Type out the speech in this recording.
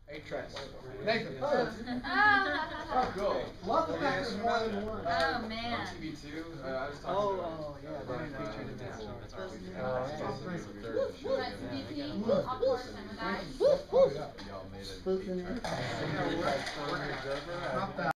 8 tracks. Nathan. Oh, Cool. love the fact there's more than one. Oh man. On TV2, I was talking yeah, they featured in that story. TV, of course, and without. Y'all made it. Not that.